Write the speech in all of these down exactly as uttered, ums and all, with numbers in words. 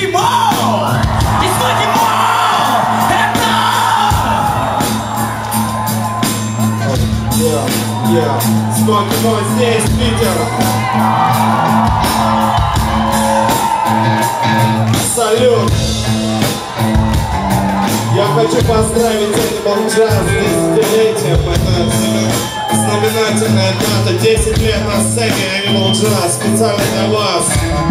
Мол! Дискотеки Мол! Это! Yeah, yeah. Дискотеки Мол здесь, Питер. Салют! Я хочу поздравить Animal Jazz с десятилетием. Это знаменательная дата. десять лет на сцене Animal Jazz. Специально для вас.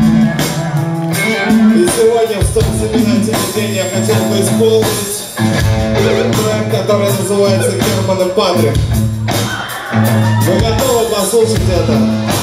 И сегодня в столь знаменательный день я хотел бы исполнить трек, который называется «Герман и Патрик». Вы готовы послушать это?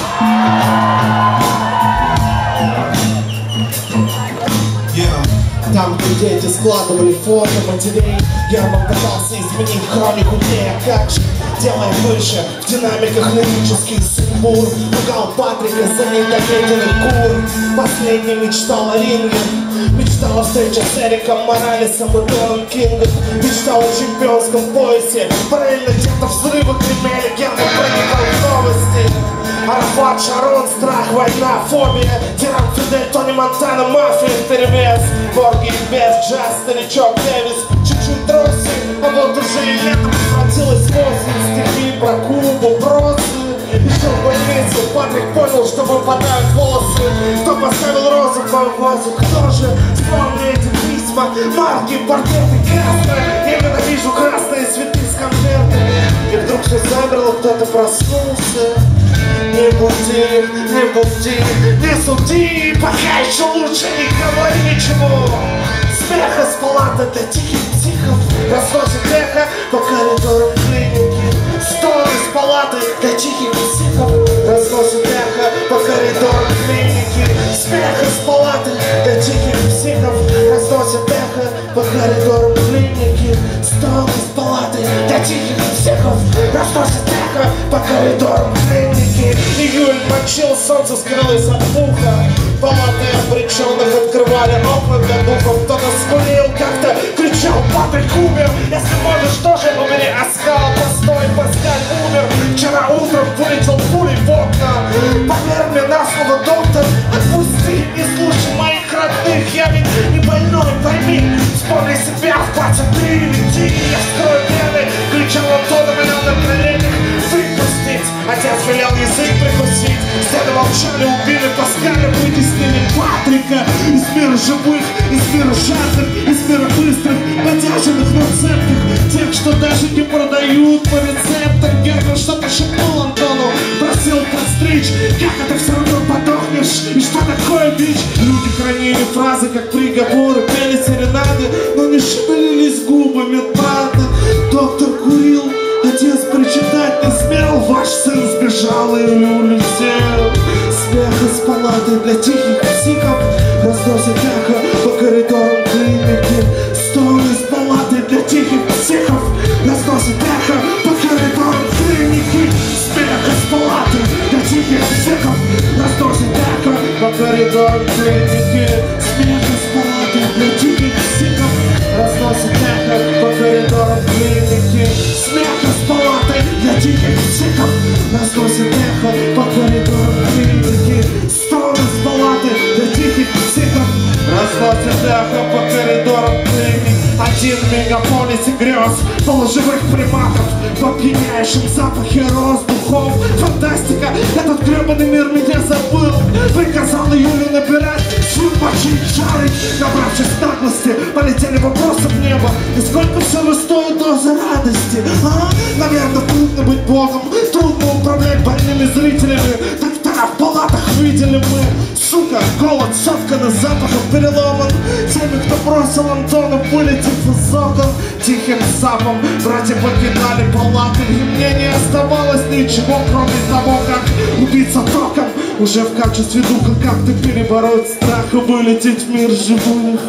Там, где дети складывали фото матерей, Герман пытался изменить хронику дней. А как же, делая выше, в динамиках лирических сумбур, ругал Патрика за недоеденный кур. Последний мечтал о ринге, мечтал о встрече с Эриком Моралесом и Доном Кингом, мечтал о чемпионском поясе. Параллельно где-то взрывы гремели, Герман проникал в новости. Арафат, Шарон, страх, война, фобия, тиран Фидель, Тони Монтана, мафия вперевес. Борги и без, джаз, старичок Дэвис, чуть-чуть тросы, а вот уже и лето превратилось в осень. Стихи про Кубу, бросы. Еще в больнице Патрик понял, что выпадают волосы. Кто поставил розу в вазу, кто же? Вспомни эти письма, марки, портреты, красные. Я ненавижу красные цветы с конвертами. И вдруг все замерло, кто-то проснулся. Не буди, не буди, не суди, пока еще лучше не говори ничего. Смех из палаты для тихих психов разносит эхо по коридорам клиники. Стон из палаты для тихих психов разносит эхо по коридорам клиники. Смех из палаты для тихих психов разносит эхо по коридорам клиники. Стон из палаты для тихих психов разносит эхо по коридорам клиники. Июль мочил, солнце скрылось от уха. Палаты обреченных открывали окна для духов. Кто-то скулил, как-то кричал: Патрик умер. Если можешь, тоже умери. Оскал, постой, Паскаль умер. Вчера утром вылетел пулей в окна. Поверь мне на слово, доктор, отпусти, не слушай моих родных. Я ведь не больной, пойми. Вспомни себя, хватит ты, лети. Я вскрою вены, кричал Антон, меня на коленях. Выпустить, отец велел язык прикусить. Стены молчали, убили Паскаля, вытеснили Патрика из мира живых, из мира шатров, из мира быстрых, подержанных, но цепких, тех, что даже не продают по рецептам. Герман что-то шепнул Антону, просил подстричь. Как это все равно подохнешь? И что такое бич? Люди хранили фразы, как приговоры, пели серенады, но не шевелились губы медбрата. Доктор курил, отец прочитать не смел. Ваш сын сбежал и улетел. Смех из палаты для тихих психов разносит эхо по коридорам клиники. Стон из палаты для тихих психов разносит эхо по коридорам клиники. Смех из палаты для тихих психов разносит эхо по коридорам клиники. Смех из палаты для тихих психов разносит эхо по коридорам клиники. Смех из палаты для тихих психов разносит эхо по коридорам клиники. Стон из палаты для тихих психов разносит эхо по коридорам клиники. Один в мегаполисе грез полуживых приматов в опьяняющем запахе роз, духов. Фантастика, этот гребаный мир меня забыл. Приказал Юлю набирать сил, мочить, жарить. Набравшись наглости, полетели вопросы в небо. И сколько всего стоит доза радости? А? Наверное, трудно быть богом, трудно управлять больными зрителями. Доктора в палатах видели мы. Сука, голод сотканный запахом переломан. Теми, кто бросил Антона, вылетев из окон. Тихим запом братья покидали палаты. И мне не оставалось ничего, кроме того, как убиться током. Уже в качестве духа как-то перебороть страх и вылететь в мир живых.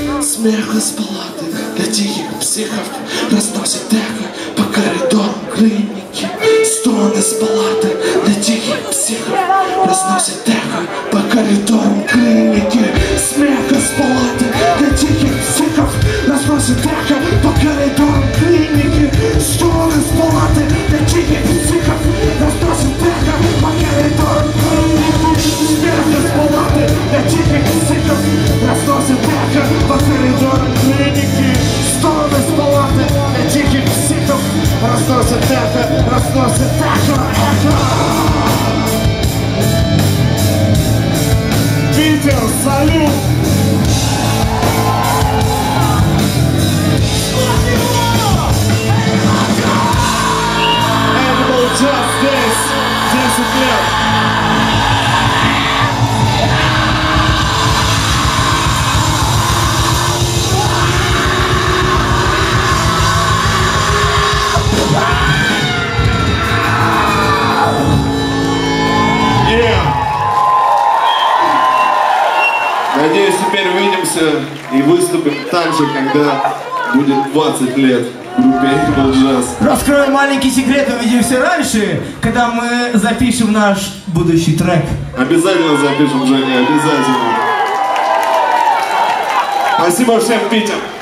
Смех из палаты для тихих психов разносит эхо по коридорам клиники. Стон из палаты для тихих психов разносит эхо по коридорам клиники. Смех из палаты для тихих психов разносит эхо по коридорам клиники. Стон из палаты для тихих психов разносит эхо по коридорам клиники. Смех из палаты для тихих психов разносит разносит эхо, разносит эхо, эхо. Питер, салют! Animal Justice, десять лет. Надеюсь, теперь увидимся и выступим так же, когда будет двадцать лет группе Animal Jazz. Раскрою маленький секрет, увидимся раньше, когда мы запишем наш будущий трек. Обязательно запишем, Женя, обязательно. Спасибо всем, Питер.